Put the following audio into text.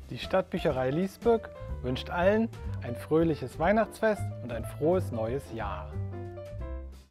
Die Stadtbücherei Liesbück wünscht allen ein fröhliches Weihnachtsfest und ein frohes neues Jahr.